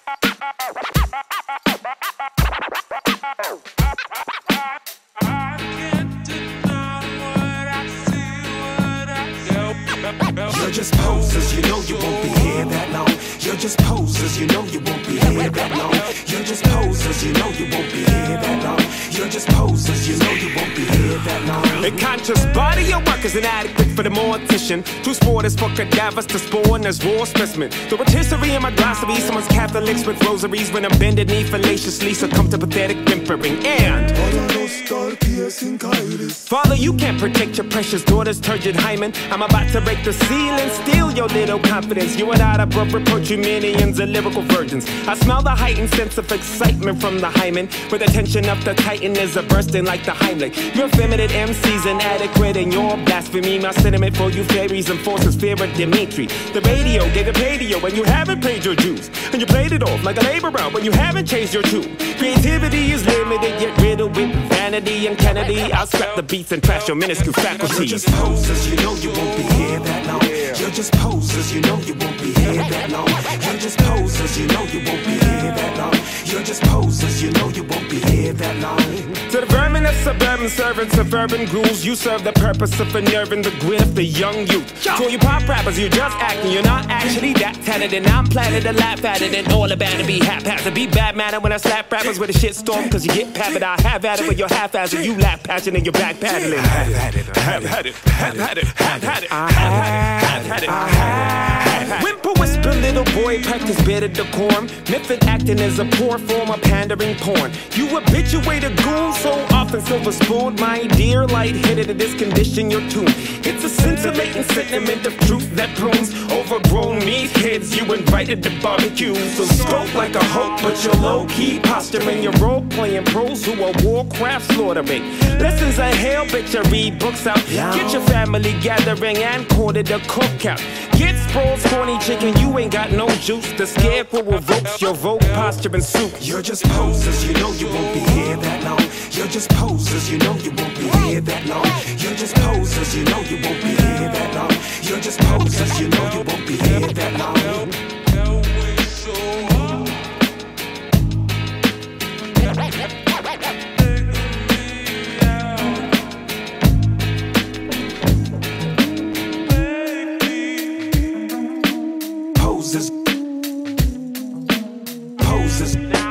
You're just posers, you know you won't be here that long. You're just posers, you know you won't be here that long. You're just posers, you know you won't be here that long. You're just posers, you know you won't be here that long. A conscious body of work is inadequate for the mortician. True sport is for cadavers to spawn as raw specimen. The rotisserie in my glossary, someone's Catholics with rosaries when I'm bending knee fallaciously succumb to pathetic whimpering. And Father, you can't protect your precious daughter's turgid hymen. I'm about to break the seal and steal your little confidence. You and I above reproach you millions of lyrical virgins. I smell the heightened sense of excitement from the hymen, where the tension of the titan is a bursting like the Heimlich. Your effeminate MC's inadequate in your blasphemy. My sentiment for you fairies and forces fear of Dimitri. The radio gave you padio when you haven't paid your dues, and you played it off like a laborer when you haven't changed your tune. Creativity is limited yet riddled with vanity and Kennedy. I'll scrap the beats and trash your minuscule faculties. You're just posers, you know you won't be here that long. You're just posers, you know you won't be here that long. You're just posers, you know you won't be here that long. You're just posers, you know you won't be here that long. To the vermin of suburban servants of urban ghouls, you serve the purpose of unnerving the grit of the young youth. To all you pop rappers, you're just acting, you're not actually that talented. And I'm planning to laugh at it and all about to be haphazard. Be bad manner when I slap rappers with a shit storm, cause you get pampered. I have at it with your half-assed, you lap patching and you're back paddling. Have had it, have had it, have had it, have had it, I have had it, I have. Whimper whisper, little boy, practice better decorum. Method acting is a poor form of pandering porn. You habituate a goon so often silver spooned, my dear, light-headed in this condition your tune. It's a scintillating sentiment of truth that prunes overgrown meatheads you invited to barbecue. So scope like a hope, but you're low-key posturing. Your role-playing pros who are Warcraft slaughtering. Lessons of hell, bitch, I read books out. Get your family gathering and quarter the cookout. Get sprawled, corny chicken, you ain't got no juice. The scarecrow revokes your vote, posture, and soup. You're just posers, you know you won't be here that long. You're just posers, you know you won't be here that long. You're just posers, you know you won't be here that long. You're just posers, you know you won't be here that long. Poses.